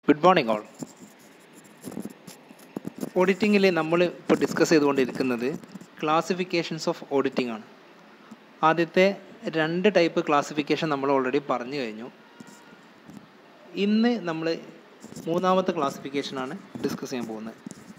Good morning all. ഓഡിറ്റിങ്ങിൽ നമ്മൾ ഇപ്പോൾ discuss ചെയ്തുകൊണ്ടിരിക്കുന്നത് ക്ലാസിഫിക്കേഷൻസ് ഓഫ് ഓഡിറ്റിംഗ് ആണ്. ആദ്യത്തെ 2 ടൈപ്പ് ക്ലാസിഫിക്കേഷൻ നമ്മൾ ഓൾറെഡി പറഞ്ഞു കഴിഞ്ഞു. ഇന്ന് നമ്മൾ 3ാമത്തെ ക്ലാസിഫിക്കേഷനാണ് ഡിസ്കസ് ചെയ്യാൻ പോകുന്നത്.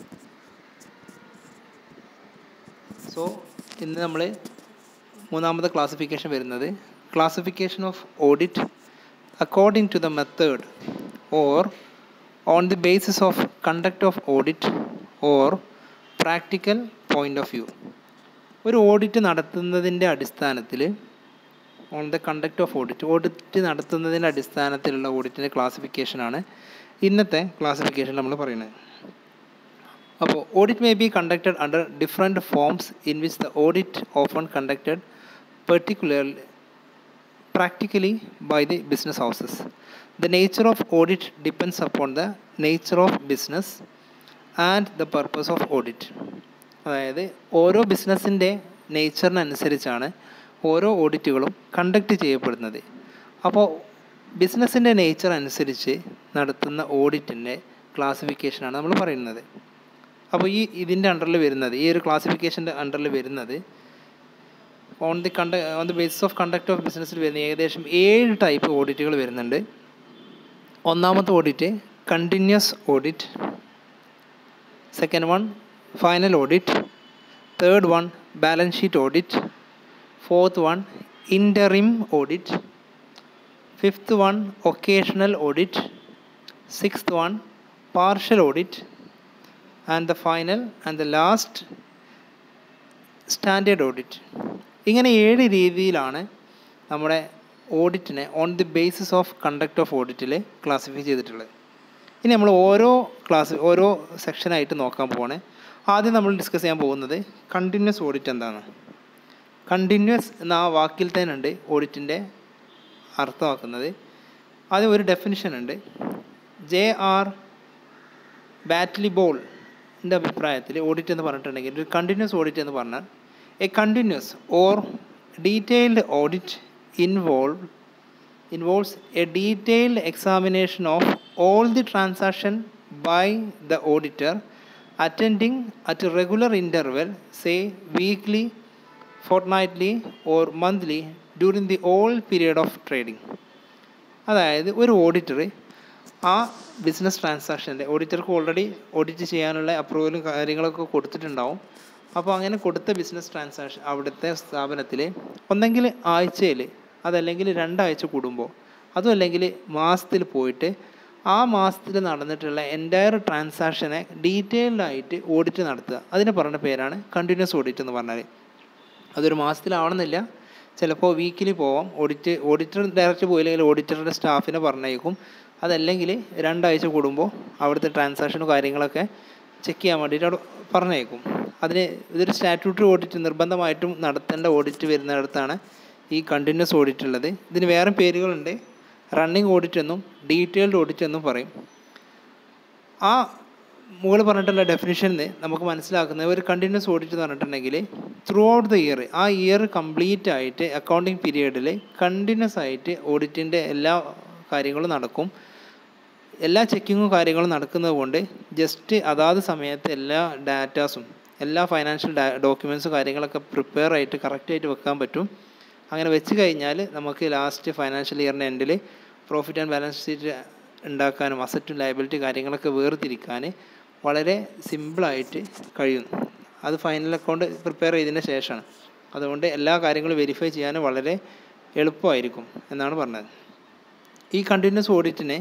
സോ ഇന്ന് നമ്മൾ 3ാമത്തെ ക്ലാസിഫിക്കേഷൻ വരുന്നത് classification of audit according to the method or on the basis of conduct of audit or practical point of view. ഒരു ഓഡിറ്റ് നടത്തുന്നതിൻ്റെ അടിസ്ഥാനത്തിൽ on the conduct of audit നടത്തുന്നതിൻ്റെ അടിസ്ഥാനത്തിലുള്ള ഓഡിറ്റിൻ്റെ ക്ലാസിഫിക്കേഷനാണ് ഇന്നത്തെ ക്ലാസിഫിക്കേഷൻ നമ്മൾ പറയുന്നത്. അപ്പോൾ audit may be conducted under different forms in which the audit often conducted particularly practically by the business houses. The nature of audit depends upon the nature of business and the purpose of audit. അതായത് ഓരോ ബിസിനസ്സിൻ്റെ നേച്ചറിനനുസരിച്ചാണ് ഓരോ ഓഡിറ്റുകളും conduct ചെയ്യപ്പെടുന്നത്. അപ്പോൾ ബിസിനസ്സിൻ്റെ nature അനുസരിച്ച് നടത്തുന്ന ഓഡിറ്റിൻ്റെ ക്ലാസിഫിക്കേഷനാണ് നമ്മൾ പറയുന്നത്. അപ്പോൾ ഇതിൻ്റെ അണ്ടറിൽ വരുന്നത്, ഈ ഒരു ക്ലാസിഫിക്കേഷൻ്റെ അണ്ടറിൽ വരുന്നത് on the basis of conduct of ബിസിനസ്സിൽ വരുന്ന ഏകദേശം 7 ടൈപ്പ് ഓഡിറ്റുകൾ വരുന്നുണ്ട്. ഒന്നാമത്തെ audit continuous audit, second one final audit, third one balance sheet audit, fourth one interim audit, fifth one occasional audit, sixth one partial audit and the final and the last standard audit. ഇങ്ങനെ 7 രീതിയിലാണ് നമ്മുടെ ഓഡിറ്റിനെ on the basis of conduct of ഓഡിറ്റിൽ classify ചെയ്തിട്ടുള്ളത്. ഇനി നമ്മൾ ഓരോ സെക്ഷനായിട്ട് നോക്കാൻ പോവാണ്. ആദ്യം നമ്മൾ ഡിസ്കസ് ചെയ്യാൻ പോകുന്നത് കണ്ടിന്യൂസ് ഓഡിറ്റ് എന്താണ്. കണ്ടിന്യൂസ് എന്ന ആ വാക്കിൽ തന്നെ ഉണ്ട് ഓഡിറ്റിൻ്റെ അർത്ഥമാക്കുന്നത്. ആദ്യം ഒരു ഡെഫിനിഷൻ ഉണ്ട്. J.R. ബാറ്റ്ലിബോളിൻ്റെ അഭിപ്രായത്തിൽ ഓഡിറ്റ് എന്ന് പറഞ്ഞിട്ടുണ്ടെങ്കിൽ ഒരു കണ്ടിന്യൂസ് ഓഡിറ്റ് എന്ന് പറഞ്ഞാൽ a continuous or detailed audit involves a detailed examination of all the transaction by the auditor attending at a regular interval, say weekly, fortnightly or monthly during the whole period of trading. അതായത് ഒരു auditor ആ business ട്രാൻസാക്ഷൻ്റെ ഓഡിറ്റർക്ക് already audit ചെയ്യാനുള്ള അപ്രൂവലും കാര്യങ്ങളൊക്കെ കൊടുത്തിട്ടുണ്ടാവും. അപ്പോൾ അങ്ങനെ കൊടുത്ത ബിസിനസ് ട്രാൻസാക്ഷൻ അവിടുത്തെ സ്ഥാപനത്തിൽ ഒന്നെങ്കിൽ ആഴ്ചയിൽ, അതല്ലെങ്കിൽ 2 ആഴ്ച കൂടുമ്പോൾ, അതും അല്ലെങ്കിൽ മാസത്തിൽ പോയിട്ട് ആ മാസത്തിൽ നടന്നിട്ടുള്ള എൻറ്റയർ ട്രാൻസാക്ഷനെ ഡീറ്റെയിൽഡായിട്ട് ഓഡിറ്റ് നടത്തുക. അതിന് പറഞ്ഞ പേരാണ് കണ്ടിന്യൂസ് ഓഡിറ്റ് എന്ന് പറഞ്ഞാൽ. അതൊരു മാസത്തിലാവണമെന്നില്ല, ചിലപ്പോൾ വീക്കിലി പോവാം. ഓഡിറ്റർ ഡയറക്റ്റ് പോയില്ലെങ്കിൽ ഓഡിറ്ററുടെ സ്റ്റാഫിനെ പറഞ്ഞേക്കും. അതല്ലെങ്കിൽ 2 ആഴ്ച കൂടുമ്പോൾ അവിടുത്തെ ട്രാൻസാക്ഷനും കാര്യങ്ങളൊക്കെ ചെക്ക് ചെയ്യാൻ വേണ്ടിയിട്ട് അവിടെ പറഞ്ഞേക്കും. ഇതൊരു സ്റ്റാറ്റ്യൂട്ടറി ഓഡിറ്റ് നിർബന്ധമായിട്ടും നടത്തേണ്ട ഓഡിറ്റ് വരുന്നിടത്താണ് ഈ കണ്ടിന്യൂസ് ഓഡിറ്റ് ഉള്ളത്. ഇതിന് വേറെ പേരുകളുണ്ട്. റണ്ണിങ് ഓഡിറ്റ് എന്നും ഡീറ്റെയിൽഡ് ഓഡിറ്റ് എന്നും പറയും. ആ മുകളിൽ പറഞ്ഞിട്ടുള്ള ഡെഫിനിഷനിൽ നമുക്ക് മനസ്സിലാക്കുന്നത് ഒരു കണ്ടിന്യൂസ് ഓഡിറ്റ് എന്ന് പറഞ്ഞിട്ടുണ്ടെങ്കിൽ ത്രൂ ഔട്ട് ദ ഇയർ, ആ ഇയർ കംപ്ലീറ്റ് ആയിട്ട് അക്കൗണ്ടിങ് പീരിയഡിൽ കണ്ടിന്യൂസ് ആയിട്ട് ഓഡിറ്റിൻ്റെ എല്ലാ കാര്യങ്ങളും നടക്കും. എല്ലാ ചെക്കിങ്ങും കാര്യങ്ങളും നടക്കുന്നത് കൊണ്ട് ജസ്റ്റ് അതാത് സമയത്ത് എല്ലാ ഡാറ്റാസും എല്ലാ ഫൈനാൻഷ്യൽ ഡോക്യുമെൻറ്റ്സും കാര്യങ്ങളൊക്കെ പ്രിപ്പയർ ആയിട്ട് കറക്റ്റായിട്ട് വെക്കാൻ പറ്റും. അങ്ങനെ വെച്ച് കഴിഞ്ഞാൽ നമുക്ക് ലാസ്റ്റ് ഫൈനാൻഷ്യൽ ഇയറിൻ്റെ എൻഡിൽ പ്രോഫിറ്റ് ആൻഡ് ബാലൻസ് ഷീറ്റ് ഉണ്ടാക്കാനും അസറ്റും ലയബിലിറ്റി കാര്യങ്ങളൊക്കെ വേർതിരിക്കാൻ വളരെ സിമ്പിളായിട്ട് കഴിയും. അത് ഫൈനൽ അക്കൗണ്ട് പ്രിപ്പയർ ചെയ്തതിന് ശേഷമാണ്. അതുകൊണ്ട് എല്ലാ കാര്യങ്ങളും വെരിഫൈ ചെയ്യാൻ വളരെ എളുപ്പമായിരിക്കും എന്നാണ് പറഞ്ഞത്. ഈ കണ്ടിന്യൂസ് ഓഡിറ്റിനെ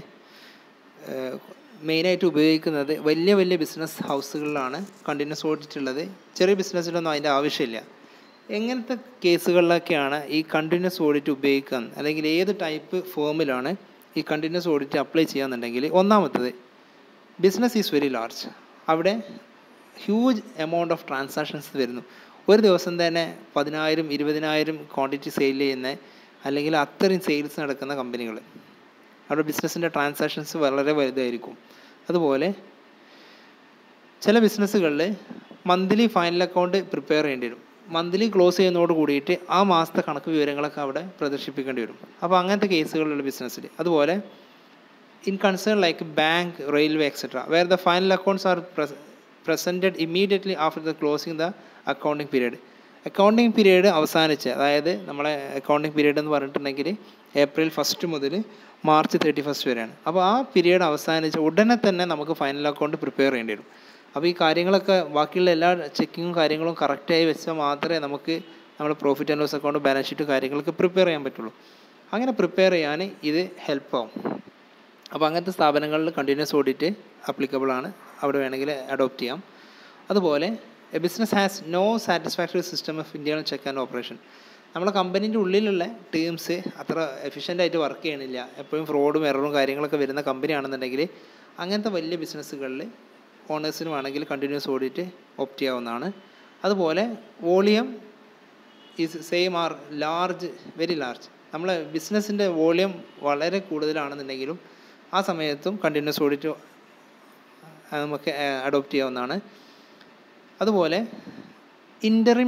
മെയിനായിട്ട് ഉപയോഗിക്കുന്നത് വലിയ ബിസിനസ് ഹൗസുകളിലാണ് കണ്ടിന്യൂസ് ഓഡിറ്റ് ഉള്ളത്. ചെറിയ ബിസിനസ്സിലൊന്നും അതിൻ്റെ ആവശ്യമില്ല. എങ്ങനത്തെ കേസുകളിലൊക്കെയാണ് ഈ കണ്ടിന്യൂസ് ഓഡിറ്റ് ഉപയോഗിക്കുക, അല്ലെങ്കിൽ ഏത് ടൈപ്പ് ഫോമിലാണ് ഈ കണ്ടിന്യൂസ് ഓഡിറ്റ് അപ്ലൈ ചെയ്യാന്നുണ്ടെങ്കിൽ, ഒന്നാമത്തത് ബിസിനസ് ഈസ് വെരി ലാർജ്. അവിടെ ഹ്യൂജ് എമൗണ്ട് ഓഫ് ട്രാൻസാക്ഷൻസ് വരുന്നു. ഒരു ദിവസം തന്നെ 10,000 20,000 ക്വാണ്ടിറ്റി സെയിൽ ചെയ്യുന്ന, അല്ലെങ്കിൽ അത്രയും സെയിൽസ് നടക്കുന്ന കമ്പനികൾ, അവിടെ ബിസിനസ്സിൻ്റെ ട്രാൻസാക്ഷൻസ് വളരെ വലുതായിരിക്കും. അതുപോലെ ചില ബിസിനസ്സുകളിൽ മന്ത്ലി ഫൈനൽ അക്കൗണ്ട് പ്രിപ്പയർ ചെയ്യേണ്ടി വരും. മന്ത്ലി ക്ലോസ് ചെയ്യുന്നതോട് കൂടിയിട്ട് ആ മാസത്തെ കണക്ക് വിവരങ്ങളൊക്കെ അവിടെ പ്രദർശിപ്പിക്കേണ്ടി വരും. അപ്പോൾ അങ്ങനത്തെ കേസുകളുള്ള ബിസിനസ്സിൽ, അതുപോലെ in concern like bank, railway, etc., where the final accounts are presented immediately after the closing the accounting period. Accounting period അവസാനിച്ച്, അതായത് നമ്മളെ അക്കൗണ്ടിങ് പീരീഡ് എന്ന് പറഞ്ഞിട്ടുണ്ടെങ്കിൽ April 1 മുതൽ March 31 വരെയാണ്. അപ്പോൾ ആ പീരീഡ് അവസാനിച്ച് ഉടനെ തന്നെ നമുക്ക് ഫൈനൽ അക്കൗണ്ട് പ്രിപ്പയർ ചെയ്യേണ്ടി വരും. അപ്പോൾ ഈ കാര്യങ്ങളൊക്കെ ബാക്കിയുള്ള എല്ലാ ചെക്കിങ്ങും കാര്യങ്ങളും കറക്റ്റായി വെച്ചാൽ മാത്രമേ നമുക്ക് നമ്മുടെ profit and loss account, balance sheet കാര്യങ്ങളൊക്കെ പ്രിപ്പയർ ചെയ്യാൻ പറ്റുള്ളൂ. അങ്ങനെ പ്രിപ്പയർ ചെയ്യാൻ ഇത് ഹെൽപ്പാവും. അപ്പോൾ അങ്ങനത്തെ സ്ഥാപനങ്ങളിൽ കണ്ടിന്യൂസ് ഓഡിറ്റ് അപ്ലിക്കബിൾ ആണ്, അവിടെ വേണമെങ്കിൽ അഡോപ്റ്റ് ചെയ്യാം. അതുപോലെ a business has no satisfactory system of internal check and operation. നമ്മുടെ കമ്പനീൻ്റെ ഉള്ളിലുള്ള ടീംസ് അത്ര എഫിഷ്യൻ്റായിട്ട് വർക്ക് ചെയ്യണില്ല, എപ്പോഴും ഫ്രോഡും എററും കാര്യങ്ങളൊക്കെ വരുന്ന കമ്പനിയാണെന്നുണ്ടെങ്കിൽ അങ്ങനത്തെ വലിയ ബിസിനസ്സുകളിൽ ഓണേഴ്സിന് വേണമെങ്കിൽ കണ്ടിന്യൂസ് ഓഡിറ്റ് ഓപ്റ്റ് ചെയ്യാവുന്നതാണ്. അതുപോലെ volume is same are large, very large. നമ്മളെ ബിസിനസ്സിൻ്റെ വോളിയം വളരെ കൂടുതലാണെന്നുണ്ടെങ്കിലും ആ സമയത്തും കണ്ടിന്യൂസ് ഓഡിറ്റ് നമുക്ക് അഡോപ്റ്റ് ചെയ്യാവുന്നതാണ്. അതുപോലെ ഇൻ്ററിം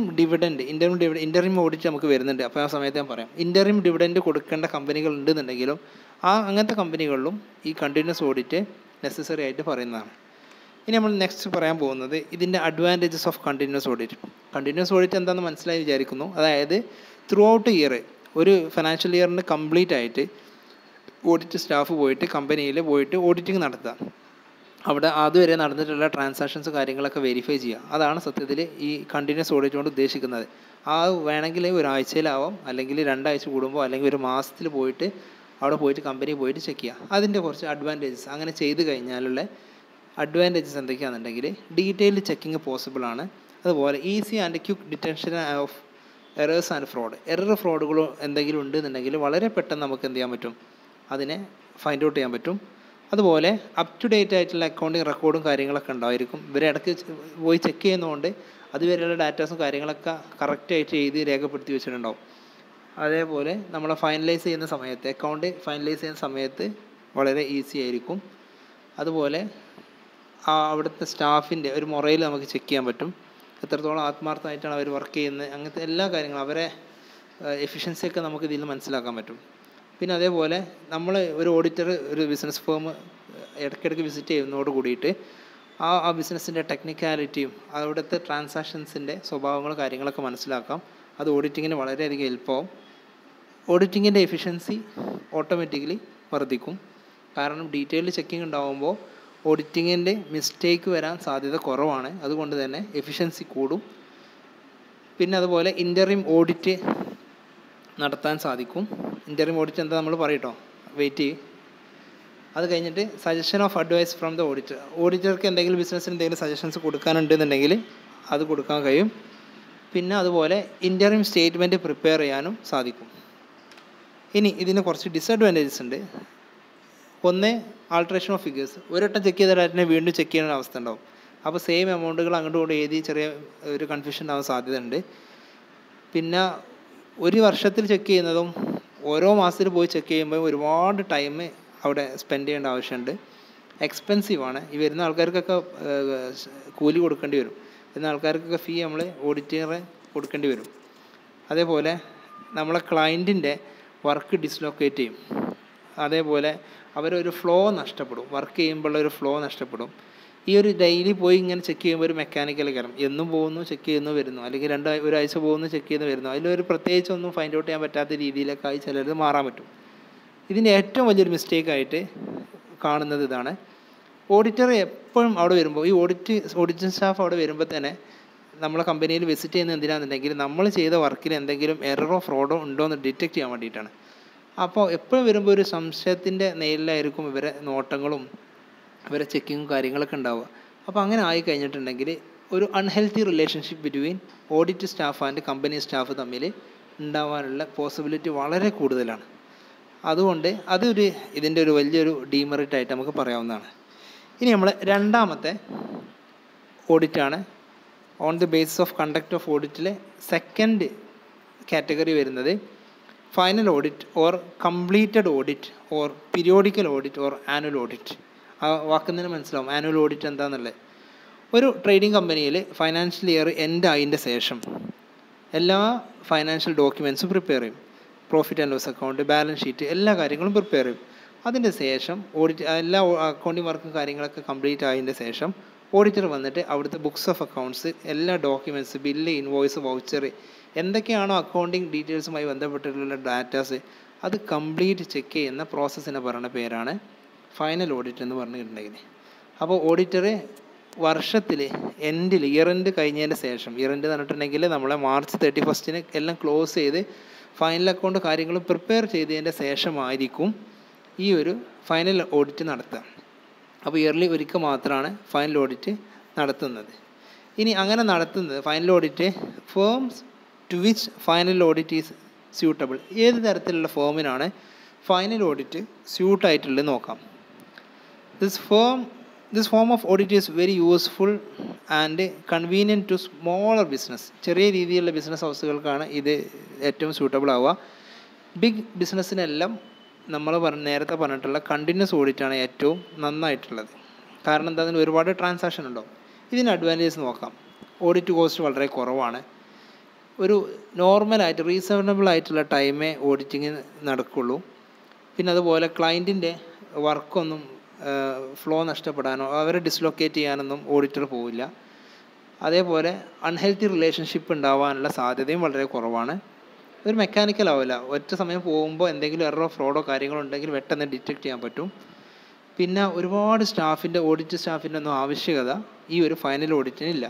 ഓഡിറ്റ് നമുക്ക് വരുന്നുണ്ട്. അപ്പോൾ ആ സമയത്ത് ഞാൻ പറയാം. ഇൻ്ററിം ഡിവിഡൻഡ് കൊടുക്കേണ്ട കമ്പനികൾ ഉണ്ടെന്നുണ്ടെങ്കിലും അങ്ങനത്തെ കമ്പനികളിലും ഈ കണ്ടിന്യൂസ് ഓഡിറ്റ് നെസസറി ആയിട്ട് പറയുന്നതാണ്. ഇനി നമ്മൾ നെക്സ്റ്റ് പറയാൻ പോകുന്നത് ഇതിൻ്റെ advantages of continuous audit. Continuous audit എന്താണെന്ന് മനസ്സിലായി വിചാരിക്കുന്നു. അതായത് ത്രൂ ഔട്ട് ഇയർ, ഒരു ഫിനാൻഷ്യൽ ഇയറിന് കംപ്ലീറ്റ് ആയിട്ട് ഓഡിറ്റ് സ്റ്റാഫ് പോയിട്ട് കമ്പനിയിൽ പോയിട്ട് ഓഡിറ്റിംഗ് നടത്തുക. അവിടെ അതുവരെ നടന്നിട്ടുള്ള ട്രാൻസാക്ഷൻസ് കാര്യങ്ങളൊക്കെ വെരിഫൈ ചെയ്യുക. അതാണ് സത്യത്തിൽ ഈ കണ്ടിന്യൂസ് ഓഡിറ്റ് കൊണ്ട് ഉദ്ദേശിക്കുന്നത്. ആ വേണമെങ്കിൽ ഒരാഴ്ചയിലാവാം, അല്ലെങ്കിൽ 2 ആഴ്ച കൂടുമ്പോൾ, അല്ലെങ്കിൽ ഒരു മാസത്തിൽ പോയിട്ട് അവിടെ പോയിട്ട് കമ്പനി പോയിട്ട് ചെക്ക് ചെയ്യുക. അതിൻ്റെ കുറച്ച് അഡ്വാൻറ്റേജസ്, അങ്ങനെ ചെയ്ത് കഴിഞ്ഞാലുള്ള അഡ്വാൻറ്റേജസ് എന്തൊക്കെയാണെന്നുണ്ടെങ്കിൽ ഡീറ്റെയിൽഡ് ചെക്കിങ് പോസിബിൾ ആണ്. അതുപോലെ easy and quick detention of errors and fraud. ഫ്രോഡുകളോ എന്തെങ്കിലും ഉണ്ടെന്നുണ്ടെങ്കിൽ വളരെ പെട്ടെന്ന് നമുക്ക് എന്ത് ചെയ്യാൻ പറ്റും, അതിനെ ഫൈൻഡ് ഔട്ട് ചെയ്യാൻ പറ്റും. അതുപോലെ അപ് ടു ഡേറ്റ് ആയിട്ടുള്ള അക്കൗണ്ടിങ് റെക്കോർഡും കാര്യങ്ങളൊക്കെ ഉണ്ടായിരിക്കും. ഇവരെ ഇടയ്ക്ക് പോയി ചെക്ക് ചെയ്യുന്നതുകൊണ്ട് അതുവരെയുള്ള ഡാറ്റാസും കാര്യങ്ങളൊക്കെ കറക്റ്റായിട്ട് എഴുതി രേഖപ്പെടുത്തി വെച്ചിട്ടുണ്ടാവും. അതേപോലെ നമ്മൾ ഫൈനലൈസ് ചെയ്യുന്ന സമയത്ത്, അക്കൗണ്ട് ഫൈനലൈസ് ചെയ്യുന്ന സമയത്ത് വളരെ ഈസി ആയിരിക്കും. അതുപോലെ അവിടുത്തെ സ്റ്റാഫിൻ്റെ ഒരു മൊറയിൽ നമുക്ക് ചെക്ക് ചെയ്യാൻ പറ്റും, എത്രത്തോളം ആത്മാർത്ഥമായിട്ടാണ് അവർ വർക്ക് ചെയ്യുന്നത്, അങ്ങനത്തെ എല്ലാ കാര്യങ്ങളും, അവരെ എഫിഷ്യൻസിയൊക്കെ നമുക്ക് ഇതിൽ മനസ്സിലാക്കാൻ പറ്റും. പിന്നെ അതേപോലെ നമ്മൾ ഒരു ഓഡിറ്റർ ഒരു ബിസിനസ് ഫേം ഇടയ്ക്കിടയ്ക്ക് വിസിറ്റ് ചെയ്യുന്നതോട് കൂടിയിട്ട് ആ ബിസിനസ്സിൻ്റെ ടെക്നിക്കാലിറ്റിയും അവിടുത്തെ ട്രാൻസാക്ഷൻസിൻ്റെ സ്വഭാവങ്ങളും കാര്യങ്ങളൊക്കെ മനസ്സിലാക്കാം. അത് ഓഡിറ്റിങ്ങിന് വളരെയധികം ഹെൽപ്പാവും. ഓഡിറ്റിങ്ങിൻ്റെ എഫിഷ്യൻസി ഓട്ടോമാറ്റിക്കലി വർദ്ധിക്കും. കാരണം ഡീറ്റെയിൽഡ് ചെക്കിങ് ഉണ്ടാകുമ്പോൾ ഓഡിറ്റിങ്ങിൻ്റെ മിസ്റ്റേക്ക് വരാൻ സാധ്യത കുറവാണ്. അതുകൊണ്ട് തന്നെ എഫിഷ്യൻസി കൂടും. പിന്നെ അതുപോലെ ഇൻ്ററിം ഓഡിറ്റ് നടത്താൻ സാധിക്കും. ഇൻ്ററിം ഓഡിറ്റ് എന്താ നമ്മൾ പറയട്ടോ, വെയിറ്റ് ചെയ്യും. അത് കഴിഞ്ഞിട്ട് suggestion of advice from the auditor. ഓഡിറ്റർക്ക് എന്തെങ്കിലും ബിസിനസ്സിന് എന്തെങ്കിലും സജഷൻസ് കൊടുക്കാനുണ്ടെന്നുണ്ടെങ്കിൽ അത് കൊടുക്കാൻ കഴിയും. പിന്നെ അതുപോലെ ഇൻ്ററിം സ്റ്റേറ്റ്മെൻറ്റ് പ്രിപ്പയർ ചെയ്യാനും സാധിക്കും. ഇനി ഇതിന് കുറച്ച് ഡിസഡ്വാൻറ്റേജസ് ഉണ്ട്. ഒന്ന്, ആൾട്രേഷൻ ഓഫ് ഫിഗേഴ്സ്. ഒരട്ടം ചെക്ക് ചെയ്ത ഡാറ്റിനെ വീണ്ടും ചെക്ക് ചെയ്യുന്ന അവസ്ഥ ഉണ്ടാവും. അപ്പോൾ സെയിം എമൗണ്ടുകൾ അങ്ങോട്ടും ഇങ്ങോട്ടും എഴുതി ചെറിയ ഒരു കൺഫ്യൂഷൻ ഉണ്ടാവാൻ സാധ്യതയുണ്ട്. പിന്നെ ഒരു വർഷത്തിൽ ചെക്ക് ചെയ്യുന്നതും ഓരോ മാസത്തിൽ പോയി ചെക്ക് ചെയ്യുമ്പോൾ ഒരുപാട് ടൈം അവിടെ സ്പെൻഡ് ചെയ്യേണ്ട ആവശ്യമുണ്ട്. എക്സ്പെൻസീവാണ്. ഈ വരുന്ന ആൾക്കാർക്കൊക്കെ കൂലി കൊടുക്കേണ്ടി വരും. വരുന്ന ആൾക്കാർക്കൊക്കെ ഫീ നമ്മൾ ഓഡിറ്ററെ കൊടുക്കേണ്ടി വരും. അതേപോലെ നമ്മളെ ക്ലയൻറ്റിൻ്റെ വർക്ക് ഡിസ്ലൊക്കേറ്റ് ചെയ്യും. അതേപോലെ അവരൊരു ഫ്ലോ നഷ്ടപ്പെടും, വർക്ക് ചെയ്യുമ്പോഴുള്ളൊരു ഫ്ലോ നഷ്ടപ്പെടും. ഈ ഒരു ഡെയിലി പോയി ഇങ്ങനെ ചെക്ക് ചെയ്യുമ്പോൾ ഒരു മെക്കാനിക്കൽ കാരണം എന്നും പോകുന്നു ചെക്ക് ചെയ്യുന്നു വരുന്നു, അല്ലെങ്കിൽ ഒരാഴ്ച പോകുന്നു ചെക്ക് ചെയ്യുന്നു വരുന്നു, അതിലൊരു പ്രത്യേകിച്ചൊന്നും ഫൈൻഡ് ഔട്ട് ചെയ്യാൻ പറ്റാത്ത രീതിയിലൊക്കെ ആയി ചിലത് മാറാൻ പറ്റും. ഇതിൻ്റെ ഏറ്റവും വലിയൊരു മിസ്റ്റേക്കായിട്ട് കാണുന്നത് ഇതാണ്. ഓഡിറ്റർ എപ്പോഴും അവിടെ വരുമ്പോൾ, ഈ ഓഡിറ്റിംഗ് സ്റ്റാഫ് അവിടെ വരുമ്പോൾ തന്നെ നമ്മളെ കമ്പനിയിൽ വിസിറ്റ് ചെയ്യുന്നത് എന്തിനാണെന്നുണ്ടെങ്കിൽ നമ്മൾ ചെയ്ത വർക്കിൽ എന്തെങ്കിലും എററോ ഫ്രോഡോ ഉണ്ടോ എന്ന് ഡിറ്റക്റ്റ് ചെയ്യാൻ വേണ്ടിയിട്ടാണ്. അപ്പോൾ എപ്പോഴും വരുമ്പോൾ ഒരു സംശയത്തിൻ്റെ നേരിലായിരിക്കും ഇവരെ നോട്ടങ്ങളും ഇവരെ ചെക്കിങ്ങും കാര്യങ്ങളൊക്കെ ഉണ്ടാവുക. അപ്പോൾ അങ്ങനെ ആയി കഴിഞ്ഞിട്ടുണ്ടെങ്കിൽ ഒരു unhealthy relationship between audit staff and company staff തമ്മിൽ ഉണ്ടാവാനുള്ള പോസിബിലിറ്റി വളരെ കൂടുതലാണ്. അതുകൊണ്ട് ഇതിൻ്റെ ഒരു വലിയൊരു ഡീമെറിറ്റായിട്ട് നമുക്ക് പറയാവുന്നതാണ്. ഇനി നമ്മൾ രണ്ടാമത്തെ ഓഡിറ്റാണ്. On the basis of conduct of ഓഡിറ്റിലെ സെക്കൻഡ് കാറ്റഗറി വരുന്നത് final audit or completed audit or periodical audit or annual audit. ആ വാക്കുന്നതിന് മനസ്സിലാവും ആനുവൽ ഓഡിറ്റ് എന്താണെന്നുള്ളത്. ഒരു ട്രേഡിംഗ് കമ്പനിയിൽ ഫൈനാൻഷ്യൽ ഇയർ എൻഡ് ആയതിൻ്റെ ശേഷം എല്ലാ ഫൈനാൻഷ്യൽ ഡോക്യുമെൻറ്റ്സും പ്രിപ്പയർ ചെയ്യും. Profit and loss account, balance sheet, എല്ലാ കാര്യങ്ങളും പ്രിപ്പയർ ചെയ്യും. അതിൻ്റെ ശേഷം എല്ലാ അക്കൗണ്ടിങ് വർക്കും കാര്യങ്ങളൊക്കെ കംപ്ലീറ്റ് ആയതിൻ്റെ ശേഷം ഓഡിറ്റർ വന്നിട്ട് അവിടുത്തെ ബുക്സ് ഓഫ് അക്കൗണ്ട്സ് എല്ലാ ഡോക്യുമെൻറ്റ്സ്, ബില്ല്, ഇൻവോയ്സ്, വൗച്ചർ, എന്തൊക്കെയാണോ അക്കൗണ്ടിങ് ഡീറ്റെയിൽസുമായി ബന്ധപ്പെട്ടിട്ടുള്ള ഡാറ്റാസ് അത് കംപ്ലീറ്റ് ചെക്ക് ചെയ്യുന്ന പ്രോസസ്സിനെ പറയുന്ന പേരാണ് ഫൈനൽ ഓഡിറ്റ് എന്ന് പറഞ്ഞിട്ടുണ്ടെങ്കിൽ. അപ്പോൾ ഓഡിറ്റർ വർഷത്തിൽ എൻഡിൽ ഇയർ എൻഡ് കഴിഞ്ഞതിന് ശേഷം, ഇയർ എൻഡ് എന്ന് പറഞ്ഞിട്ടുണ്ടെങ്കിൽ നമ്മളെ മാർച്ച് 31 എല്ലാം ക്ലോസ് ചെയ്ത് ഫൈനൽ അക്കൗണ്ട് കാര്യങ്ങളും പ്രിപ്പയർ ചെയ്തതിൻ്റെ ശേഷമായിരിക്കും ഈ ഒരു ഫൈനൽ ഓഡിറ്റ് നടത്തുക. അപ്പോൾ ഇയർലി ഒരിക്കൽ മാത്രമാണ് ഫൈനൽ ഓഡിറ്റ് നടത്തുന്നത്. ഇനി അങ്ങനെ നടത്തുന്നത് final audit firms to which final audit is suitable, ഏത് തരത്തിലുള്ള ഫോമിനാണ് ഫൈനൽ ഓഡിറ്റ് സ്യൂട്ടായിട്ടുള്ളത് നോക്കാം. This form of audit is very useful and convenient to smaller business. ചെറിയ രീതിയിലുള്ള ബിസിനസ് ഹൗസുകൾക്കാണ് ഇത് ഏറ്റവും സ്യൂട്ടബിൾ ആവുക. ബിഗ് ബിസിനസ്സിനെല്ലാം നമ്മൾ നേരത്തെ പറഞ്ഞിട്ടുള്ള കണ്ടിന്യൂസ് ഓഡിറ്റാണ് ഏറ്റവും നന്നായിട്ടുള്ളത്. കാരണം എന്താ, അതിന് ഒരുപാട് ട്രാൻസാക്ഷൻ ഉണ്ടാവും. ഇതിന് അഡ്വാൻറ്റേജ് നോക്കാം. ഓഡിറ്റ് കോസ്റ്റ് വളരെ കുറവാണ്. ഒരു നോർമലായിട്ട് റീസണബിൾ ആയിട്ടുള്ള ടൈമേ ഓഡിറ്റിങ് നടക്കുള്ളൂ. പിന്നെ അതുപോലെ ക്ലയൻറ്റിൻ്റെ വർക്കൊന്നും ഫ്ലോ നഷ്ടപ്പെടാനോ അവരെ ഡിസ്ലൊക്കേറ്റ് ചെയ്യാനൊന്നും ഓഡിറ്റർ പോവില്ല. അതേപോലെ അൺഹെൽത്തി റിലേഷൻഷിപ്പ് ഉണ്ടാവാനുള്ള സാധ്യതയും വളരെ കുറവാണ്. ഒരു മെക്കാനിക്കൽ ആവില്ല. ഒറ്റ സമയം പോകുമ്പോൾ എന്തെങ്കിലും എററോ ഫ്രോഡോ കാര്യങ്ങളോ ഉണ്ടെങ്കിൽ പെട്ടെന്ന് ഡിറ്റക്റ്റ് ചെയ്യാൻ പറ്റും. പിന്നെ ഒരുപാട് ഓഡിറ്റ് സ്റ്റാഫിൻ്റെ ഒന്നും ആവശ്യകത ഈ ഒരു ഫൈനൽ ഓഡിറ്റിനില്ല.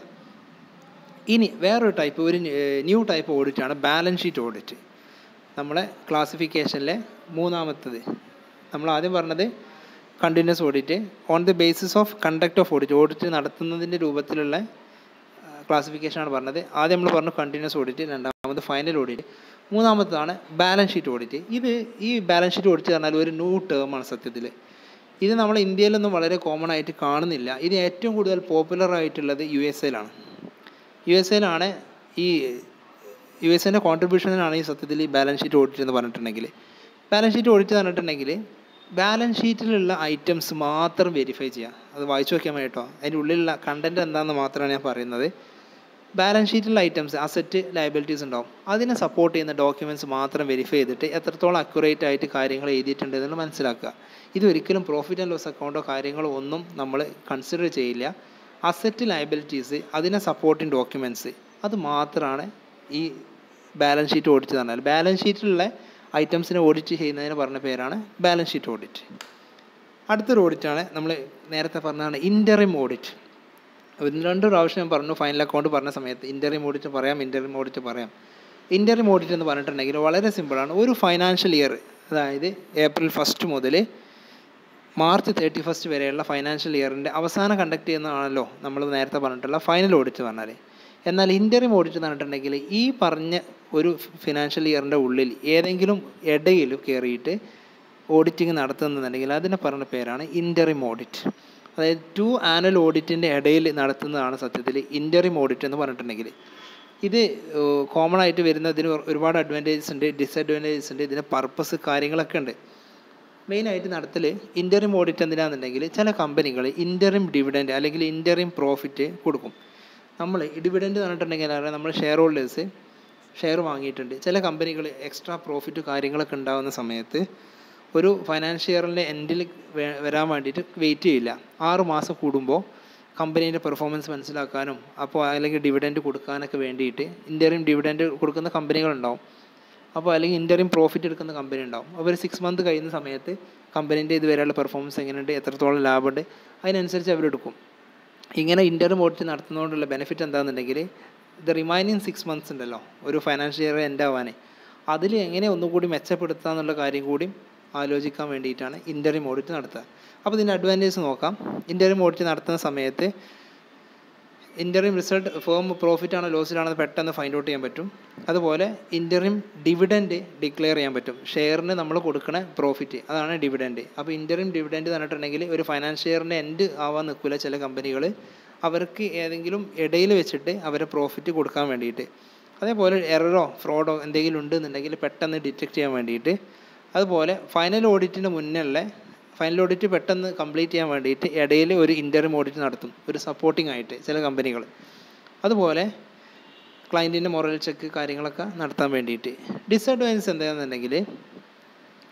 ഇനി വേറൊരു ടൈപ്പ്, ഒരു ന്യൂ ടൈപ്പ് ഓഡിറ്റാണ് ബാലൻസ് ഷീറ്റ് ഓഡിറ്റ്. നമ്മളെ ക്ലാസിഫിക്കേഷനിലെ മൂന്നാമത്തത്. നമ്മൾ ആദ്യം പറഞ്ഞത് continuous audit on the basis of conduct of audit നടത്തുന്നതിൻ്റെ രൂപത്തിലുള്ള ക്ലാസിഫിക്കേഷനാണ് പറഞ്ഞത്. ആദ്യം നമ്മൾ പറഞ്ഞു കണ്ടിന്യൂസ് ഓഡിറ്റ്, രണ്ടാമത് ഫൈനൽ ഓഡിറ്റ്, മൂന്നാമത്തതാണ് ബാലൻസ് ഷീറ്റ് ഓഡിറ്റ്. ഈ ബാലൻസ് ഷീറ്റ് ഓഡിറ്റ് പറഞ്ഞാൽ ഒരു ന്യൂ ടേമാണ് സത്യത്തിൽ. ഇത് നമ്മൾ ഇന്ത്യയിലൊന്നും വളരെ കോമൺ ആയിട്ട് കാണുന്നില്ല. ഇത് ഏറ്റവും കൂടുതൽ പോപ്പുലർ ആയിട്ടുള്ളത് USA-ലാണ്. USA-ലാണ് ഈ USA-ൻ്റെ കോൺട്രിബ്യൂഷനാണ് ഈ സത്യത്തിൽ ഈ ബാലൻസ് ഷീറ്റ് ഓഡിറ്റ് എന്ന് പറഞ്ഞിട്ടുണ്ടെങ്കിൽ. ബാലൻസ് ഷീറ്റ് ഓഡിറ്റ് എന്ന് പറഞ്ഞിട്ടുണ്ടെങ്കിൽ ബാലൻസ് ഷീറ്റിലുള്ള ഐറ്റംസ് മാത്രം വെരിഫൈ ചെയ്യുക. അത് വായിച്ചു നോക്കിയാൽ മതി കേട്ടോ. അതിൻ്റെ ഉള്ളിലുള്ള കണ്ടൻറ്റ് എന്താണെന്ന് മാത്രമാണ് ഞാൻ പറയുന്നത്. ബാലൻസ് ഷീറ്റിലുള്ള ഐറ്റംസ്, അസറ്റ്, ലയബിലിറ്റീസ് ഉണ്ടാവും. അതിനെ സപ്പോർട്ട് ചെയ്യുന്ന ഡോക്യുമെൻറ്റ്സ് മാത്രം വെരിഫൈ ചെയ്തിട്ട് എത്രത്തോളം അക്യുറേറ്റ് ആയിട്ട് കാര്യങ്ങൾ എഴുതിയിട്ടുണ്ട് എന്ന് മനസ്സിലാക്കുക. ഇതൊരിക്കലും പ്രോഫിറ്റ് ആൻഡ് ലോസ് അക്കൗണ്ടോ കാര്യങ്ങളോ ഒന്നും നമ്മൾ കൺസിഡർ ചെയ്യില്ല. അസറ്റ്, ലയബിലിറ്റീസ്, അതിനെ സപ്പോർട്ടിങ് ഡോക്യുമെൻറ്റ്സ്, അത് മാത്രമാണ് ഈ ബാലൻസ് ഷീറ്റ് ഓഡിറ്റ് പറഞ്ഞാൽ. ബാലൻസ് ഷീറ്റിലുള്ള ഐറ്റംസിനെ ഓഡിറ്റ് ചെയ്യുന്നതിന് പറഞ്ഞ പേരാണ് ബാലൻസ് ഷീറ്റ് ഓഡിറ്റ്. അടുത്തൊരു ഓഡിറ്റാണ് നമ്മൾ നേരത്തെ പറഞ്ഞതാണ് ഇൻ്ററിം ഓഡിറ്റ്. 2 പ്രാവശ്യം ഞാൻ പറഞ്ഞു ഫൈനൽ അക്കൗണ്ട് പറഞ്ഞ സമയത്ത് ഇൻ്ററിം ഓഡിറ്റ് പറയാം. ഇൻ്ററിം ഓഡിറ്റ് എന്ന് പറഞ്ഞിട്ടുണ്ടെങ്കിൽ വളരെ സിമ്പിളാണ്. ഒരു ഫൈനാൻഷ്യൽ ഇയർ, അതായത് April 1 മുതൽ March 31 വരെയുള്ള ഫൈനാൻഷ്യൽ ഇയറിൻ്റെ അവസാനം കണ്ടക്ട് ചെയ്യുന്നതാണല്ലോ നമ്മൾ നേരത്തെ പറഞ്ഞിട്ടുള്ള ഫൈനൽ ഓഡിറ്റ് പറഞ്ഞാൽ. എന്നാൽ ഇൻ്ററിം ഓഡിറ്റ് എന്ന് പറഞ്ഞിട്ടുണ്ടെങ്കിൽ ഈ പറഞ്ഞ ഒരു ഫിനാൻഷ്യൽ ഇയറിൻ്റെ ഉള്ളിൽ ഏതെങ്കിലും ഇടയിൽ കയറിയിട്ട് ഓഡിറ്റിങ് നടത്തുന്നുണ്ടെങ്കിൽ അതിനെ പറഞ്ഞ പേരാണ് ഇൻ്ററിം ഓഡിറ്റ്. അതായത് 2 ആനുവൽ ഓഡിറ്റിൻ്റെ ഇടയിൽ നടത്തുന്നതാണ് സത്യത്തിൽ ഇൻ്ററിം ഓഡിറ്റ് എന്ന് പറഞ്ഞിട്ടുണ്ടെങ്കിൽ. ഇത് കോമൺ ആയിട്ട് വരുന്നതിന് ഒരുപാട് അഡ്വാൻറ്റേജസ് ഉണ്ട്, ഡിസഡ്വാൻറ്റേജസ് ഉണ്ട്. ഇതിൻ്റെ പർപ്പസ് കാര്യങ്ങളൊക്കെ ഉണ്ട്. മെയിനായിട്ട് നടത്തൽ ഇൻ്ററിം ഓഡിറ്റ് എന്തിനാണെന്നുണ്ടെങ്കിൽ ചില കമ്പനികൾ ഇൻ്ററിം ഡിവിഡൻഡ് അല്ലെങ്കിൽ ഇൻ്ററിം പ്രോഫിറ്റ് കൊടുക്കും. നമ്മൾ ഡിവിഡൻഡ് പറഞ്ഞിട്ടുണ്ടെങ്കിൽ നമ്മൾ ഷെയർ ഹോൾഡേഴ്സ് ഷെയർ വാങ്ങിയിട്ടുണ്ട്. ചില കമ്പനികൾ എക്സ്ട്രാ പ്രോഫിറ്റ് കാര്യങ്ങളൊക്കെ ഉണ്ടാകുന്ന സമയത്ത് ഒരു ഫൈനാൻഷ്യൽ ഇയറിൻ്റെ എൻഡിൽ വരാൻ വേണ്ടിയിട്ട് വെയിറ്റ് ചെയ്യില്ല. 6 മാസം കൂടുമ്പോൾ കമ്പനീൻ്റെ പെർഫോമൻസ് മനസ്സിലാക്കാനും അപ്പോൾ അല്ലെങ്കിൽ ഡിവിഡൻഡ് കൊടുക്കാനൊക്കെ വേണ്ടിയിട്ട് ഇൻ്ററിം ഡിവിഡൻഡ് കൊടുക്കുന്ന കമ്പനികളുണ്ടാവും. അപ്പോൾ അല്ലെങ്കിൽ ഇൻ്ററിം പ്രോഫിറ്റ് എടുക്കുന്ന കമ്പനി ഉണ്ടാവും. അപ്പോൾ ഒരു 6 മന്ത് കഴിയുന്ന സമയത്ത് കമ്പനീൻ്റെ ഇതുവരെയുള്ള പെർഫോമൻസ് എങ്ങനെയുണ്ട്, എത്രത്തോളം ലാഭമുണ്ട്, അതിനനുസരിച്ച് അവരെടുക്കും. ഇങ്ങനെ ഇൻ്ററിം ഓഡിറ്റ് നടത്തുന്നതുകൊണ്ടുള്ള ബെനിഫിറ്റ് എന്താണെന്നുണ്ടെങ്കിൽ റിമൈനിങ് 6 മന്ത്സ് ഉണ്ടല്ലോ ഒരു ഫൈനാൻഷ്യൽ ഇയർ എൻഡ് ആവാൻ, അതിൽ എങ്ങനെ ഒന്നുകൂടി മെച്ചപ്പെടുത്തുക എന്നുള്ള കാര്യം കൂടി ആലോചിക്കാൻ വേണ്ടിയിട്ടാണ് ഇൻ്ററിം ഓഡിറ്റ് നടത്തുക. അപ്പോൾ ഇതിൻ്റെ അഡ്വാൻറ്റേജ് നോക്കാം. ഇൻ്ററിം ഓഡിറ്റ് നടത്തുന്ന സമയത്ത് ഇൻ്ററിം റിസൾട്ട് ഫേം പ്രോഫിറ്റാണോ ലോസിലാണെന്ന് പെട്ടെന്ന് ഫൈൻഡ് ഔട്ട് ചെയ്യാൻ പറ്റും. അതുപോലെ ഇൻ്ററിം ഡിവിഡൻഡ് ഡിക്ലെയർ ചെയ്യാൻ പറ്റും. ഷെയറിന് നമ്മൾ കൊടുക്കുന്ന പ്രോഫിറ്റ്, അതാണ് ഡിവിഡൻഡ്. അപ്പോൾ ഇൻ്ററിം ഡിവിഡൻഡ് പറഞ്ഞിട്ടുണ്ടെങ്കിൽ ഒരു ഫൈനാൻഷ്യൽ ഇയറിൻ്റെ എൻഡ് ആവാൻ നിൽക്കില്ല ചില കമ്പനികൾ, അവർക്ക് ഏതെങ്കിലും ഇടയിൽ വെച്ചിട്ട് അവരെ പ്രോഫിറ്റ് കൊടുക്കാൻ വേണ്ടിയിട്ട്. അതേപോലെ എററോ ഫ്രോഡോ എന്തെങ്കിലും ഉണ്ടെന്നുണ്ടെങ്കിൽ പെട്ടെന്ന് ഡിറ്റക്റ്റ് ചെയ്യാൻ വേണ്ടിയിട്ട്. അതുപോലെ ഫൈനൽ ഓഡിറ്റിന് മുന്നേ ഫൈനൽ ഓഡിറ്റ് പെട്ടെന്ന് കംപ്ലീറ്റ് ചെയ്യാൻ വേണ്ടിയിട്ട് ഇടയിൽ ഒരു ഇൻ്ററിം ഓഡിറ്റ് നടത്തും, ഒരു സപ്പോർട്ടിംഗ് ആയിട്ട് ചില കമ്പനികൾ. അതുപോലെ ക്ലയൻറ്റിൻ്റെ മൊറൽ ചെക്ക് കാര്യങ്ങളൊക്കെ നടത്താൻ വേണ്ടിയിട്ട്. ഡിസഡ്വാൻറ്റേജ് എന്താണെന്നുണ്ടെങ്കിൽ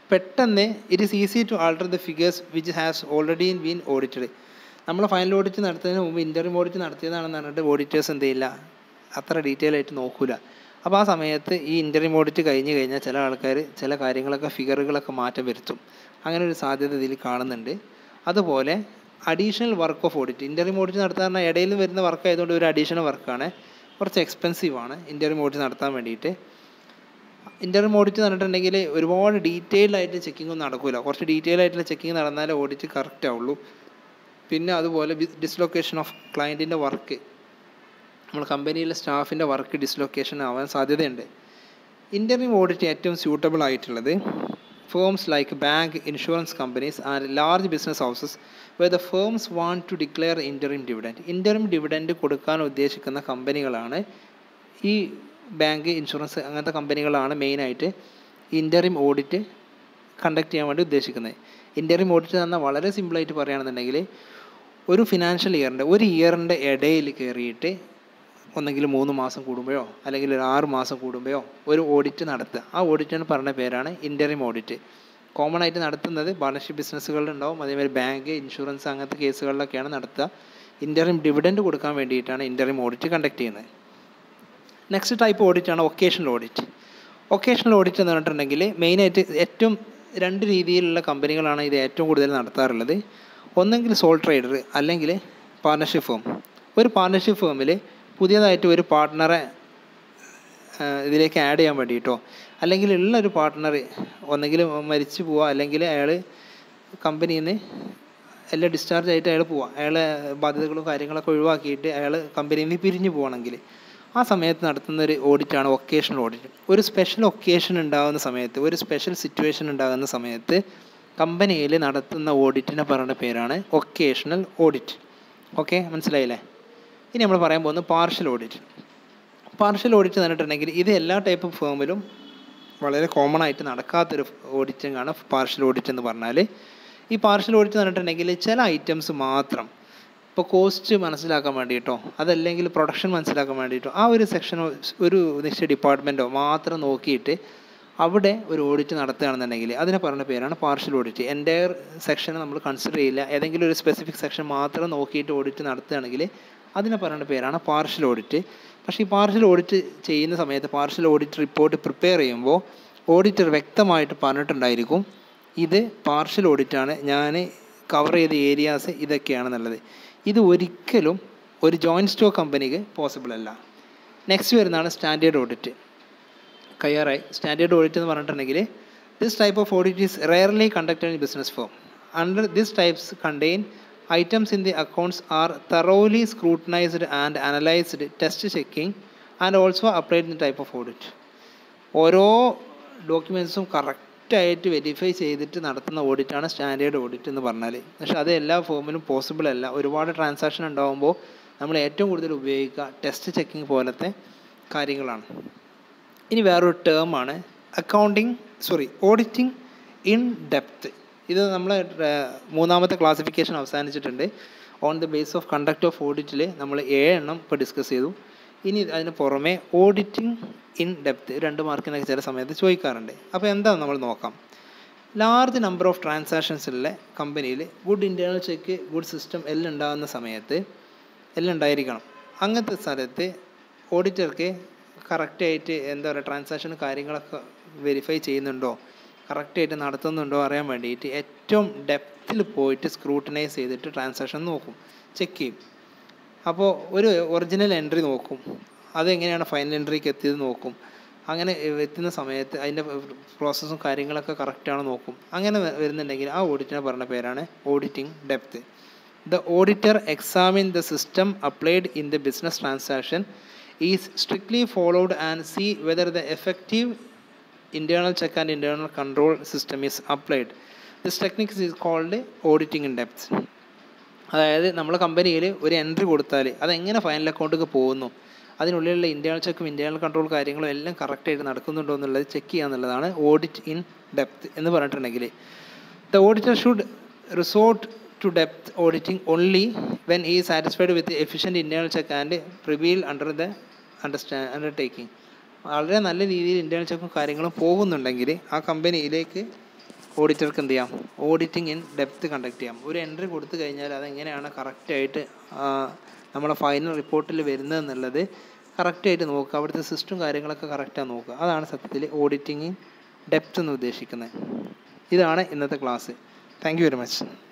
പെട്ടെന്ന് it is easy to alter the figures which has already been audited. നമ്മൾ ഫൈനൽ ഓഡിറ്റ് നടത്തുന്നതിന് മുമ്പ് ഇൻ്റർവ്യൂ ഓഡിറ്റ് നടത്തിയതാണെന്ന് പറഞ്ഞിട്ട് ഓഡിറ്റേഴ്സ് എന്ത് ചെയ്യില്ല, അത്ര ഡീറ്റെയിൽ ആയിട്ട് നോക്കില്ല. അപ്പോൾ ആ സമയത്ത് ഈ ഇൻ്റർവ്യൂ ഓഡിറ്റ് കഴിഞ്ഞ് കഴിഞ്ഞാൽ ചില ആൾക്കാർ ചില കാര്യങ്ങളൊക്കെ ഫിഗറുകളൊക്കെ മാറ്റം വരുത്തും. അങ്ങനെ ഒരു സാധ്യത ഇതിൽ കാണുന്നുണ്ട്. അതുപോലെ additional work of audit, interview audit നടത്താൻ ഇടയിൽ വരുന്ന വർക്ക് ആയതുകൊണ്ട് ഒരു അഡീഷണൽ വർക്കാണ്, കുറച്ച് എക്സ്പെൻസീവാണ് ഇൻ്റർവ്യൂ ഓഡിറ്റ് നടത്താൻ വേണ്ടിയിട്ട്. ഇൻ്റർവ്യൂ ഓഡിറ്റ് നടന്നിട്ടുണ്ടെങ്കിൽ ഒരുപാട് ഡീറ്റെയിൽഡ് ആയിട്ട് ചെക്കിങ്ങൊന്നും നടക്കില്ല. കുറച്ച് ഡീറ്റെയിൽ ആയിട്ടുള്ള ചെക്കിങ് നടന്നാലേ ഓഡിറ്റ് കറക്റ്റ് ആവുള്ളൂ. പിന്നെ അതുപോലെ ഡിസ്ലൊക്കേഷൻ ഓഫ് ക്ലയൻറ്റിൻ്റെ വർക്ക്, നമ്മൾ കമ്പനിയിലെ സ്റ്റാഫിൻ്റെ വർക്ക് ഡിസ്ലൊക്കേഷൻ ആവാൻ സാധ്യതയുണ്ട്. ഇൻ്റർവ്യൂ ഓഡിറ്റ് ഏറ്റവും സ്യൂട്ടബിൾ ആയിട്ടുള്ളത് firms like bank, insurance companies and large business houses where the firms want to declare interim dividend. Interim dividend കൊടുക്കാൻ ഉദ്ദേശിക്കുന്ന കമ്പനികളാണ് ഈ ബാങ്ക്, ഇൻഷുറൻസ് അങ്ങനത്തെ കമ്പനികളാണ് മെയിനായിട്ട് ഇൻ്ററിം ഓഡിറ്റ് കണ്ടക്ട് ചെയ്യാൻ വേണ്ടി ഉദ്ദേശിക്കുന്നത്. ഇൻ്ററിം ഓഡിറ്റ് എന്നാൽ വളരെ സിമ്പിളായിട്ട് പറയുകയാണെന്നുണ്ടെങ്കിൽ ഒരു ഫിനാൻഷ്യൽ ഒരു ഇയറിൻ്റെ ഇടയിൽ കയറിയിട്ട് ഒന്നെങ്കിൽ 3 മാസം കൂടുമ്പോഴോ അല്ലെങ്കിൽ ഒരു 6 മാസം കൂടുമ്പോഴോ ഒരു ഓഡിറ്റ് നടത്തുക. ആ ഓഡിറ്റിന് പറഞ്ഞ പേരാണ് ഇൻ്ററിം ഓഡിറ്റ്. കോമൺ ആയിട്ട് നടത്തുന്നത് പാർട്ണർഷിപ്പ് ബിസിനസ്സുകളിലുണ്ടാവും, അതേമാതിരി ബാങ്ക്, ഇൻഷുറൻസ് അങ്ങനത്തെ കേസുകളിലൊക്കെയാണ് നടത്തുക. ഇൻ്ററിം ഡിവിഡൻഡ് കൊടുക്കാൻ വേണ്ടിയിട്ടാണ് ഇൻ്ററിം ഓഡിറ്റ് കണ്ടക്ട് ചെയ്യുന്നത്. നെക്സ്റ്റ് ടൈപ്പ് ഓഡിറ്റാണ് ഒക്കേഷണൽ ഓഡിറ്റ്. ഒക്കേഷണൽ ഓഡിറ്റ് എന്ന് പറഞ്ഞിട്ടുണ്ടെങ്കിൽ മെയിനായിട്ട് ഏറ്റവും 2 രീതിയിലുള്ള കമ്പനികളാണ് ഇത് ഏറ്റവും കൂടുതൽ നടത്താറുള്ളത്. ഒന്നെങ്കിൽ സോൾ ട്രേഡർ അല്ലെങ്കിൽ പാർട്ണർഷിപ്പ് ഫേം. ഒരു പാർട്ണർഷിപ്പ് ഫേമിൽ പുതിയതായിട്ട് ഒരു പാർട്ട്ണറെ ഇതിലേക്ക് ആഡ് ചെയ്യാൻ വേണ്ടിയിട്ടോ അല്ലെങ്കിൽ ഉള്ളൊരു പാർട്ട്ണർ ഒന്നെങ്കിൽ മരിച്ചു പോവുക അല്ലെങ്കിൽ അയാൾ കമ്പനിയിൽ നിന്ന് എല്ലാം ഡിസ്ചാർജ് ആയിട്ട് അയാൾ പോവുക, അയാളെ ബാധ്യതകളും കാര്യങ്ങളൊക്കെ ഒഴിവാക്കിയിട്ട് അയാൾ കമ്പനിയിൽ നിന്ന് പിരിഞ്ഞു പോകണമെങ്കിൽ ആ സമയത്ത് നടത്തുന്ന ഒരു ഓഡിറ്റാണ് ഒക്കേഷണൽ ഓഡിറ്റ്. ഒരു സ്പെഷ്യൽ ഒക്കേഷൻ ഉണ്ടാകുന്ന സമയത്ത്, ഒരു സ്പെഷ്യൽ സിറ്റുവേഷൻ ഉണ്ടാകുന്ന സമയത്ത് കമ്പനിയിൽ നടത്തുന്ന ഓഡിറ്റിനെ പറയുന്ന പേരാണ് ഒക്കേഷണൽ ഓഡിറ്റ്. ഓക്കെ, മനസ്സിലായില്ലേ? ഇനി നമ്മൾ പറയാൻ പോകുന്നത് പാർഷ്യൽ ഓഡിറ്റ്. പാർഷ്യൽ ഓഡിറ്റ് എന്ന് പറഞ്ഞിട്ടുണ്ടെങ്കിൽ ഇത് എല്ലാ ടൈപ്പ് ഫേമിലും വളരെ കോമൺ ആയിട്ട് നടക്കാത്തൊരു ഓഡിറ്റിംഗ് ആണ് പാർഷ്യൽ ഓഡിറ്റ് എന്ന് പറഞ്ഞാൽ. ഈ പാർഷ്യൽ ഓഡിറ്റ് എന്ന് പറഞ്ഞിട്ടുണ്ടെങ്കിൽ ചില ഐറ്റംസ് മാത്രം, ഇപ്പോൾ കോസ്റ്റ് മനസ്സിലാക്കാൻ വേണ്ടിയിട്ടോ അതല്ലെങ്കിൽ പ്രൊഡക്ഷൻ മനസ്സിലാക്കാൻ വേണ്ടിയിട്ടോ ആ ഒരു സെക്ഷനോ ഒരു നിശ്ചയ ഡിപ്പാർട്ട്മെൻറ്റോ മാത്രം നോക്കിയിട്ട് അവിടെ ഒരു ഓഡിറ്റ് നടത്തുകയാണെന്നുണ്ടെങ്കിൽ അതിനെ പറയുന്ന പേരാണ് പാർഷ്യൽ ഓഡിറ്റ്. എൻ്റയർ സെക്ഷനെ നമ്മൾ കൺസിഡർ ചെയ്യില്ല, ഏതെങ്കിലും ഒരു സ്പെസിഫിക് സെക്ഷൻ മാത്രം നോക്കിയിട്ട് ഓഡിറ്റ് നടത്തുകയാണെങ്കിൽ അതിനെ പറയുന്ന പേരാണ് പാർഷ്യൽ ഓഡിറ്റ്. പക്ഷേ ഈ പാർഷ്യൽ ഓഡിറ്റ് ചെയ്യുന്ന സമയത്ത് പാർഷ്യൽ ഓഡിറ്റ് റിപ്പോർട്ട് പ്രിപ്പയർ ചെയ്യുമ്പോൾ ഓഡിറ്റർ വ്യക്തമായിട്ട് പറഞ്ഞിട്ടുണ്ടായിരിക്കും ഇത് പാർഷ്യൽ ഓഡിറ്റാണ്, ഞാൻ കവർ ചെയ്ത ഏരിയാസ് ഇതൊക്കെയാണെന്നുള്ളത്. ഇത് ഒരിക്കലും ഒരു ജോയിൻറ്റ് സ്റ്റോക്ക് കമ്പനിക്ക് പോസിബിൾ അല്ല. നെക്സ്റ്റ് വരുന്നതാണ് സ്റ്റാൻഡേർഡ് ഓഡിറ്റ്. കയ്യാറായി. സ്റ്റാൻഡേർഡ് ഓഡിറ്റ് എന്ന് പറഞ്ഞിട്ടുണ്ടെങ്കിൽ this type of audit is rarely conducted in business firm. Under this types contain items in the accounts are thoroughly scrutinized and analyzed, test checking and also applied in the type of audit. ഓരോ ഡോക്യുമെൻറ്റ്സും കറക്റ്റായിട്ട് verify ചെയ്തിട്ട് നടത്തുന്ന ഓഡിറ്റാണ് standard audit എന്ന് പറഞ്ഞാൽ. പക്ഷേ അത് എല്ലാ ഫേമിലും possible അല്ല. ഒരുപാട് ട്രാൻസാക്ഷൻ ഉണ്ടാകുമ്പോൾ നമ്മൾ ഏറ്റവും കൂടുതൽ ഉപയോഗിക്കുക ടെസ്റ്റ് ചെക്കിങ് പോലത്തെ കാര്യങ്ങളാണ്. ഇനി വേറൊരു ടേമാണ് ഓഡിറ്റിംഗ് ഇൻ ഡെപ്ത്. ഇത് നമ്മൾ 3ാമത്തെ ക്ലാസിഫിക്കേഷൻ അവസാനിച്ചിട്ടുണ്ട്. On the base of conduct of ഓഡിറ്റിൽ നമ്മൾ 7 എണ്ണം ഇപ്പോൾ ഡിസ്കസ് ചെയ്തു. ഇനി അതിന് പുറമെ ഓഡിറ്റിംഗ് ഇൻ ഡെപ്ത് 2 മാർക്കിനൊക്കെ ചില സമയത്ത് ചോദിക്കാറുണ്ട്. അപ്പോൾ എന്താണെന്ന് നമ്മൾ നോക്കാം. ലാർജ് നമ്പർ ഓഫ് ട്രാൻസാക്ഷൻസുള്ള കമ്പനിയിൽ good internal check, good system എല്ലാം ഉണ്ടാകുന്ന സമയത്ത് എല്ലാം ഉണ്ടായിരിക്കണം. അങ്ങനത്തെ സ്ഥലത്ത് ഓഡിറ്റർക്ക് കറക്റ്റായിട്ട് ട്രാൻസാക്ഷൻ കാര്യങ്ങളൊക്കെ വെരിഫൈ ചെയ്യുന്നുണ്ടോ, കറക്റ്റായിട്ട് നടത്തുന്നുണ്ടോ അറിയാൻ വേണ്ടിയിട്ട് ഏറ്റവും ഡെപ്തിൽ പോയിട്ട് സ്ക്രൂട്ടനൈസ് ചെയ്തിട്ട് ട്രാൻസാക്ഷൻ നോക്കും, ചെക്ക് ചെയ്യും. അപ്പോൾ ഒരു ഒറിജിനൽ എൻട്രി നോക്കും, അതെങ്ങനെയാണ് ഫൈനൽ എൻട്രിക്ക് എത്തിയത് നോക്കും. അങ്ങനെ എത്തുന്ന സമയത്ത് അതിൻ്റെ പ്രോസസ്സും കാര്യങ്ങളൊക്കെ കറക്റ്റാണ് നോക്കും. അങ്ങനെ വരുന്നുണ്ടെങ്കിൽ ആ ഓഡിറ്റിനെ പറഞ്ഞ പേരാണ് auditing depth. The auditor examine the system applied in the business transaction is strictly followed and see whether the effective internal check and internal control system is applied. This technique is called auditing in depth. അതായത് നമ്മൾ കമ്പനിയിൽ ഒരു entry കൊടുത്താൽ അതെങ്ങനെ final അക്കൗണ്ടിലേക്ക് പോകുന്നു, അതിനുള്ളിലുള്ള internal ചെക്കും ഇൻറ്റേർണൽ കൺട്രോൾ കാര്യങ്ങളും എല്ലാം കറക്റ്റായിട്ട് നടക്കുന്നുണ്ടോ എന്നുള്ളത് ചെക്ക് ചെയ്യുക എന്നുള്ളതാണ് ഓഡിറ്റ് ഇൻ ഡെപ്ത് എന്ന് പറഞ്ഞിട്ടുണ്ടെങ്കിൽ. The auditor should resort to depth auditing only when he is satisfied with the efficient internal check and prevail under the undertaking. വളരെ നല്ല രീതിയിൽ ഇൻറ്റേർണൽ ചെക്കും കാര്യങ്ങളും പോകുന്നുണ്ടെങ്കിൽ ആ കമ്പനിയിലേക്ക് ഓഡിറ്റർക്ക് എന്ത് ചെയ്യാം, ഓഡിറ്റിംഗ് ഇൻ ഡെപ്ത് കണ്ടക്ട് ചെയ്യാം. ഒരു എൻട്രി കൊടുത്തു കഴിഞ്ഞാൽ അതെങ്ങനെയാണ് കറക്റ്റായിട്ട് നമ്മളെ ഫൈനൽ റിപ്പോർട്ടിൽ വരുന്നതെന്നുള്ളത് കറക്റ്റായിട്ട് നോക്കുക. അവിടുത്തെ സിസ്റ്റം കാര്യങ്ങളൊക്കെ കറക്റ്റാണ് നോക്കുക. അതാണ് സത്യത്തിൽ ഓഡിറ്റിംഗ് ഇൻ ഡെപ്ത് എന്ന് ഉദ്ദേശിക്കുന്നത്. ഇതാണ് ഇന്നത്തെ class. Thank you very much.